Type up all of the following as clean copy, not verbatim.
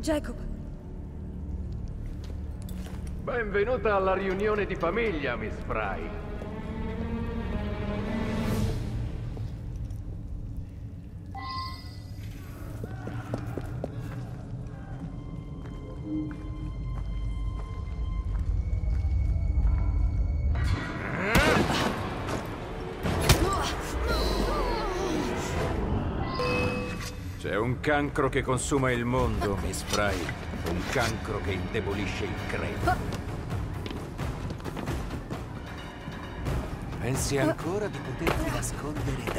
Jacob. Benvenuta alla riunione di famiglia, Miss Fry. C'è un cancro che consuma il mondo, Miss Fry. Un cancro che indebolisce il credo. Pensi ancora di poterti nascondere da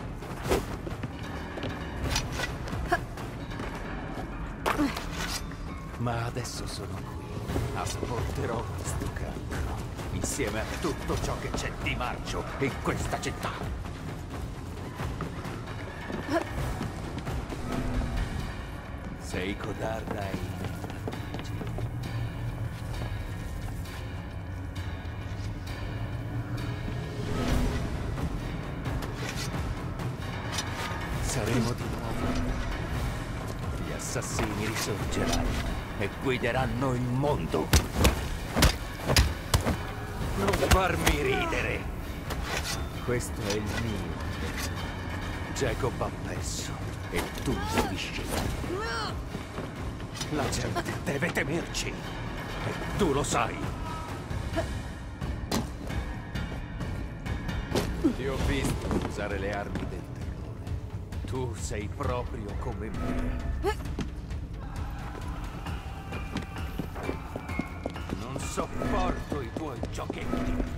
me? Ma adesso sono qui. Asporterò questo cancro, insieme a tutto ciò che c'è di marcio in questa città. Sei codarda e incapace. Saremo di nuovo. Gli assassini risorgeranno e guideranno il mondo. Non farmi ridere. Questo è il mio. Jacob ha perso e tu devi scegliere. La gente deve temerci. E tu lo sai. Ti ho visto usare le armi del terrore. Tu sei proprio come me. Non sopporto i tuoi giochetti.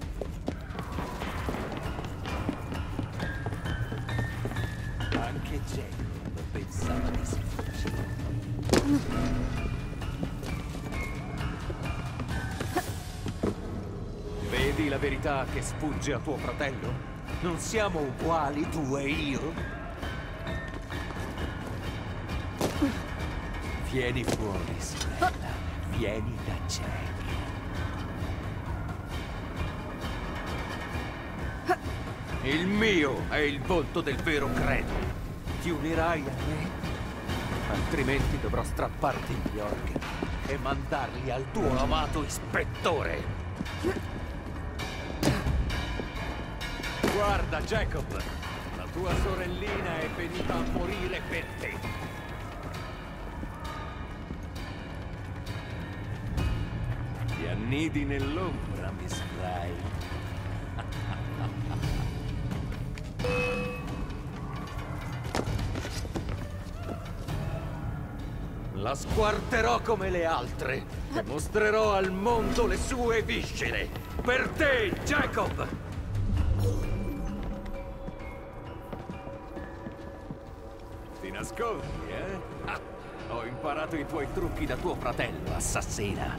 Anche Jacob pensava di sfuggire. Vedi la verità che sfugge a tuo fratello? Non siamo uguali, tu e io? Vieni fuori, sorella. Vieni da Jack. Il mio è il volto del vero credo. Ti unirai a me? Altrimenti dovrò strapparti gli organi e mandarli al tuo amato ispettore. Guarda, Jacob, la tua sorellina è venuta a morire per te. Ti annidi nell'ombra, Miss Fry. La squarterò come le altre e mostrerò al mondo le sue viscere. Per te, Jacob! Ti nascondi, eh? Ah, ho imparato i tuoi trucchi da tuo fratello, assassina.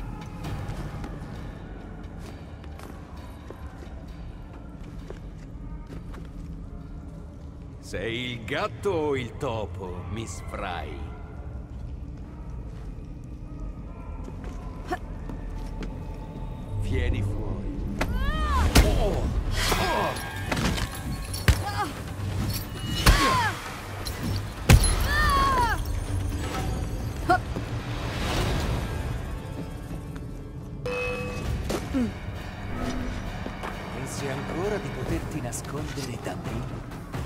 Sei il gatto o il topo, Miss Fry? Vieni fuori. Oh! Oh! Pensi ancora di poterti nascondere da me?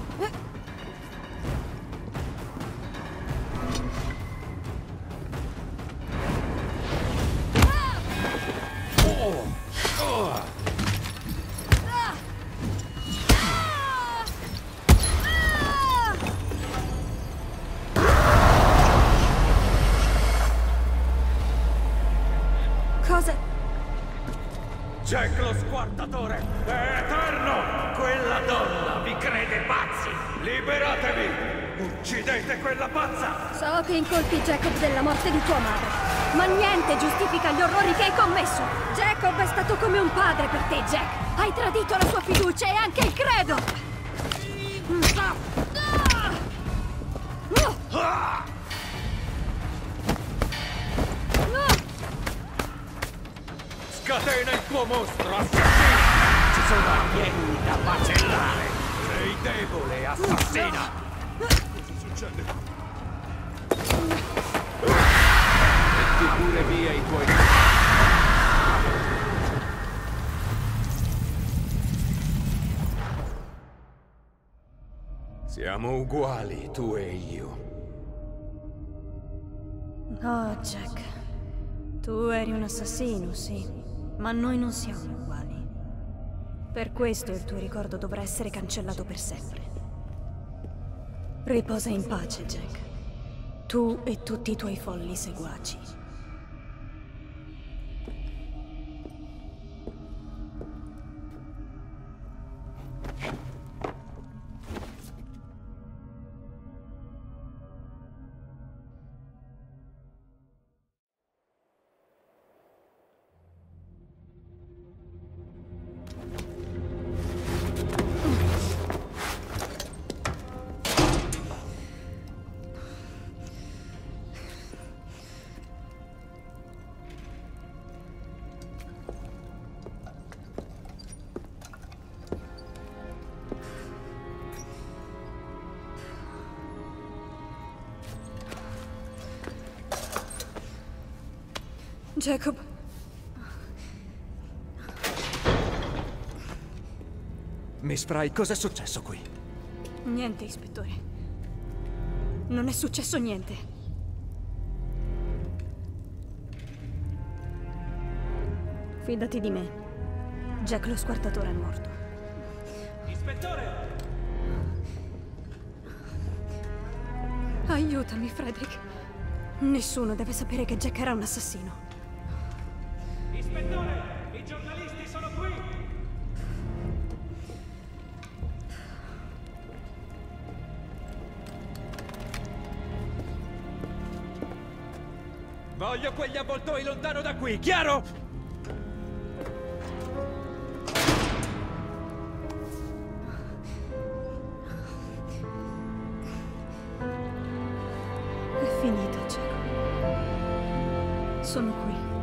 Jack lo squartatore è eterno! Quella donna vi crede pazzi! Liberatevi! Uccidete quella pazza! So che incolpi Jacob della morte di tua madre, ma niente giustifica gli orrori che hai commesso! Jacob è stato come un padre per te, Jack! Hai tradito la sua fiducia e anche il credo! Scatena il tuo mostro, assassino! Ci sono alieni da macellare! Sei debole, assassina! Cosa succede? pure via i tuoi... Siamo uguali, tu e io. Oh, Jack. Tu eri un assassino, sì. Ma noi non siamo uguali. Per questo il tuo ricordo dovrà essere cancellato per sempre. Riposa in pace, Jack. Tu e tutti i tuoi folli seguaci. Jacob. Miss Fry, cos'è successo qui? Niente, ispettore. Non è successo niente. Fidati di me. Jack lo squartatore è morto. Ispettore! Aiutami, Frederick. Nessuno deve sapere che Jack era un assassino. Ispettore! I giornalisti sono qui! Voglio quegli avvoltoi lontano da qui, chiaro? È finita, Jacob. Sono qui.